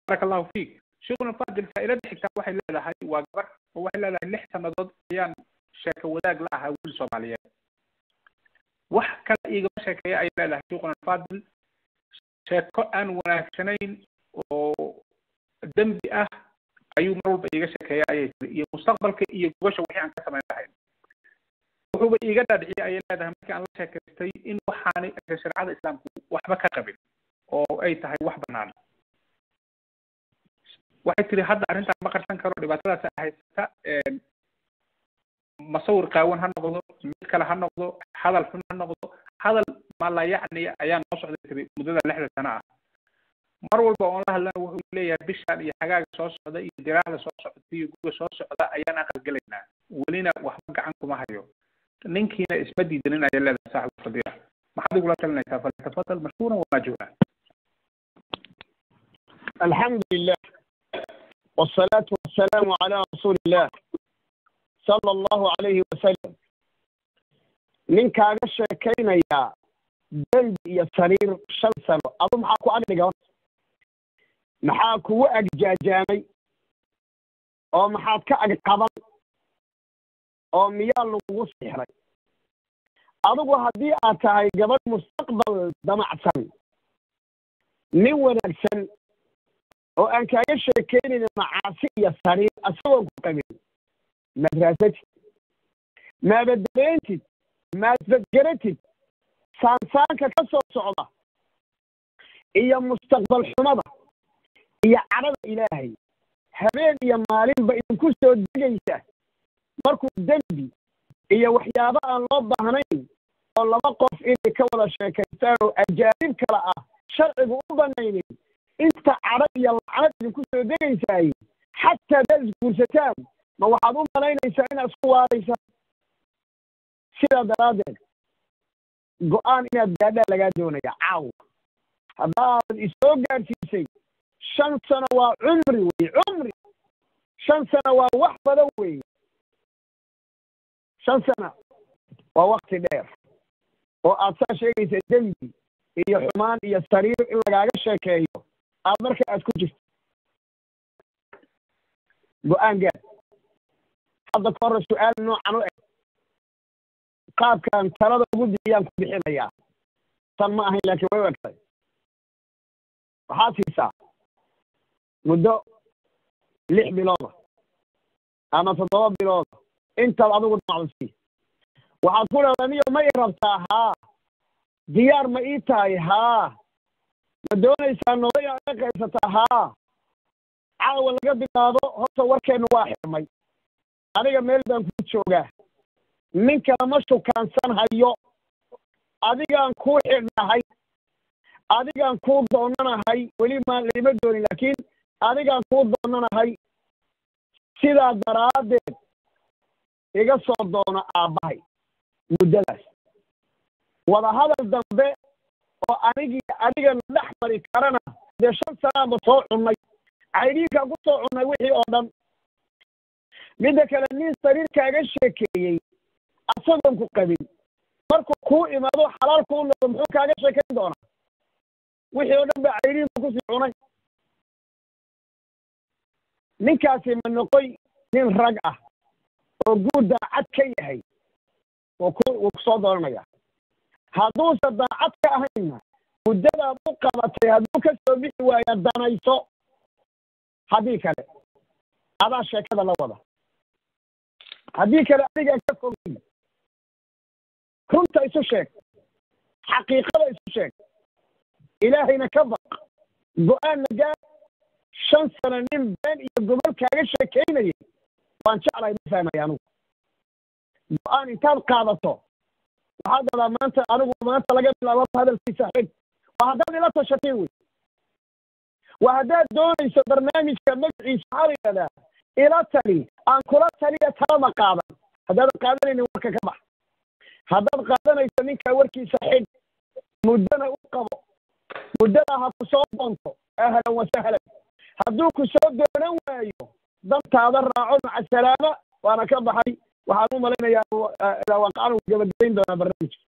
بارك الله فيك شغل فاضل فائدة حتى واحد لا هاي وقبر وواحد لا اللي حتى نضد أيام شاك وذاك لا هقول صومالية wax kala iga sheekay ay leedahay suuqan faadil sheeko aan wanaagsanayn oo dambi ah ayuu mar walba iga sheekay ay iyo mustaqbalka iyo gobasha wixii aan ka sameyn lahayn wuxuu iga dhaadhiciyay ay leedahay markii aan la sheekaystay in waxaani sharciyada islaamku waxba ka qabin oo ay tahay wax banaan waxay tiri hadda arrinta ma qarsan karo dhibaatadaas ay haysata مصور قاون هنقضه مثل هنقضه هذا الفن هنقضه هذا ما لا يعني أيام نصح مدة لحظة سنة مرة والله الله هو ليه بيشان يحقق صوص هذا يدرع على صوص فيه يقول صوص هذا أيام أخذ قلنا ولينا وحمق عنكم ما هيو نينك هنا اسم دي دلنا يلا صاحب الفضيلة ما حد يقول لنا فلتفضل مشكورا وماجورا. الحمد لله والصلاة والسلام على رسول الله صلى الله عليه وسلم. من كان شاكين يا دل يا سرير شمسا أظن حاكو أنا نجوا محاكو أجاجامي أو محاكا أجقبل أو ميال وصيحري أظن هذه أتاي قبل مستقبل دمعسن من ونكسن أو أن كان شاكين معاصي يا سرير أسوق قبل مدرستي ما بدريتي ما تذكرتي سانسانك كسر صعبة هي مستقبل حمضة هي عرض إلهي هبين يا مالين بإن كسر الدجيسة مركو الدنبي هي وحيابا الله هنين والله وقف إلي كولا شاكستانو أجانب كلاء شرع بأوبانيني انت عرض يا العرض إن كسر الدجيسة حتى دزكو ستان ما waxaad u malaynaysaa inaad isku waaraysa sida daraadeed go'aan inaad gaadha laga doonaya caaw haddaad isoo gaarsiisay 5 sano waa cumri cumri 5 sano waa wax badan wey 5 sano waa waqti dheer oo aad saa sheegaysa dembi iyo xumaan iyo sariir in lagaaga sheekeeyo aad marka aad ku jirto go'aan gaad هذا كور سؤال نوع عنه قاب كان ترى ودي أيام كبيحين يا سماه هي لكن وين كذا وحاسي ساعة مدة لح بلادة أنا تضرب بلادة أنت العدو المعصي وحقول أنا ما يربطها ديار ما إيتها بدون إنسان ويا كيستها عاول قبل هذا هو وكان واحد مي aniga meel baan ku joogaa ninka ma shukaansan hayo adigaan ku xidhnahay adigaan ku doonanahay weli ma lima doonin laakiin adigaan ku doonanahay sidaa daraadeed iga soo doona aabbahay muddadaas wada hadal dambe oo adiga dhex mari karana dee 5 sanaanba soo cunnay caydiinkaan ku soo cunnay wixii oo dhan midda kale nin sariirkaaga sheekeeyey asagoon ku qabin markuu kuu imaado xalaal kuu noqdo muxuu kaaga sheekayn doonaa wixii oo dhan ba cayriinba kusii cunay ninkaasi ma noqoy nin rag ah oo guur daacad ka yahay wuu ku soo dooranaya hadduusa daacad ka ahayna muddadaad u qabatay hadduu ka soo bixi waaya danayso haddii kale adaa sheekada la wada haddii kale adiga ka fogin runta isu sheeg xaqiiqada isu sheeg ilaahayna ka baq go'aan gaar 5 sano nin been iyo gobol kaaga sheekeynayay waan jeclahay ma fahmay anigu go'aan intaad qaadato waxaad dhadaa maanta anigu maanta laga bilaabo hadalkiisa xig waa haddaad ila tashatay wey waa haddaad doonayso barnaamijka magaciisa xariirada ila tali aan kula taliya talama qaadan haddaad qaadanaynin warka ka bax haddaad qaadanayso ninka warkiisa xig muddana u qabo muddada ha ku soo doonto ahlan wa sahlan hadduu ku soo doonan waayo dantaada raaco maca salaama waana ka baxay waxaan u malaynayaa ilaa waqaan uu gabagabayn doonaa barnaamijka